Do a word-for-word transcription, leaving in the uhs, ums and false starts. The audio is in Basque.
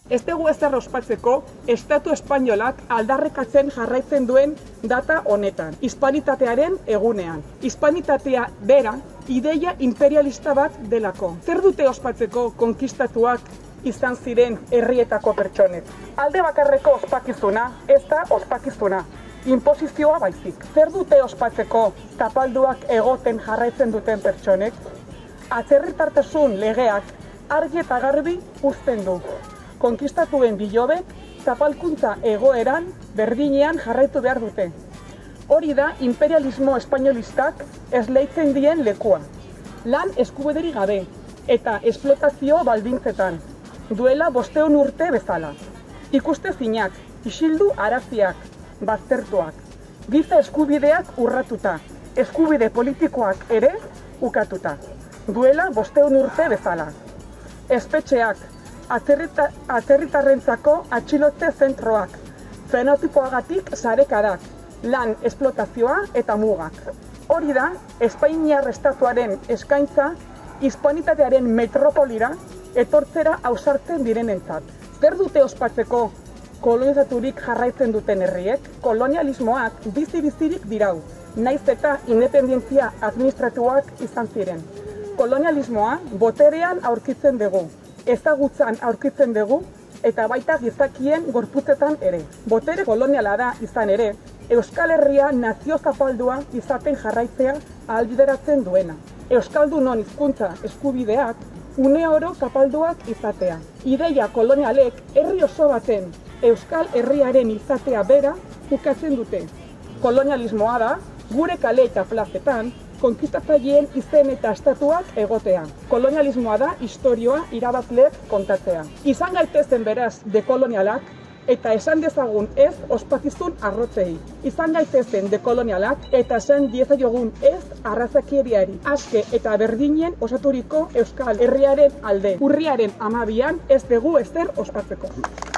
Ez dugu ezer ospatzeko Estatu Espainolak aldarrikatzen jarraitzen duen data honetan, hispanitatearen egunean. Hispanitatea bera, ideia imperialista bat delako. Zer dute ospatzeko konkistatuak izan ziren herrietako pertsonek? Alde bakarreko ospakizuna, ez da ospakizuna, inposizioa baizik. Zer dute ospatzeko tapalduak egoten jarraitzen duten pertsonek? Atzerritartasun legeak argi eta garbi uzten du. Konkistatuen bilobek zapalkuntza egoeran berdinean jarraitu behar dute. Hori da imperialismo espainolistak esleitzen dien lekua. Lan eskubiderik gabe eta esplotazio baldintzetan, duela bosteun urte bezala. Ikustezinak, isildu araziak, baztertuak, giza eskubideak urratuta, eskubide politikoak ere ukatuta, duela bosteun urte bezala. Espetxeak, atzerritarrentzako atxilotze zentroak, fenotipoagatik sarekadak, lan esplotazioa eta mugak. Hori da, Espainiar estatuaren eskaintza hispanitatearen metropolira etortzera ausartzen direnentzat. Zer dute ospatzeko kolonizaturik jarraitzen duten herriek? Kolonialismoak bizi-bizirik dirau, naiz eta independentzia administratuak izan ziren. Kolonialismoa boterean aurkitzen dugu, ezagutzan aurkitzen dugu eta baita gizakien gorputzetan ere. Botere koloniala da izan ere, Euskal Herria nazio zapaldua izaten jarraitzea ahalbideratzen duena. Euskaldunon hizkuntza eskubideak une oro zapalduak izatea. Ideia kolonialek herri oso baten Euskal Herriaren izatea bera ukatzen dute. Kolonialismoa da gure kale eta plazetan konkistatzaileen izen eta estatuak egotea. Kolonialismoa da istorioa irabazleek kontatzea. Izan gaitezen beraz dekolonialak eta esan dezagun ez ospakizun arrotzei. Izan gaitezen dekolonialak eta esan diezaiogun ez arrazakieriari. Aske eta berdinen osaturiko Euskal Herriaren alde. Urriaren hamabian ez dugu ezer ospatzeko.